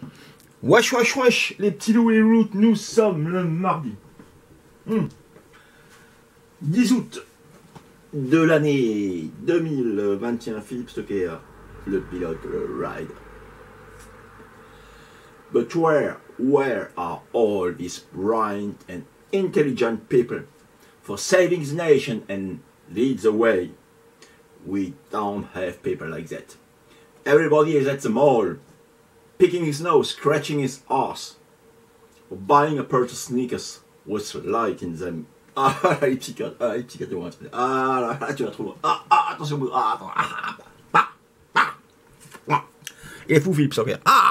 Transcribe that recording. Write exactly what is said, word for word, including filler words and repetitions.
Wesh wesh wesh, les petits loups et les loulouttes, nous sommes le mardi hmm. dix août de l'année deux mille vingt et un. Philippe Stocker, le pilote, le ride. But where, where are all these bright and intelligent people for saving the nation and lead the way? We don't have people like that. Everybody is at the mall, picking his nose, scratching his ass, or buying a pair of sneakers with light in them. Ah, les psychiatres, ah, les psychiatres vont entrer. Ah, là, là, tu vas trop. Ah, ah, attention, ah, attends. Ah, ah, ah, ah. Il est fou, Philippe Stocker. Ah!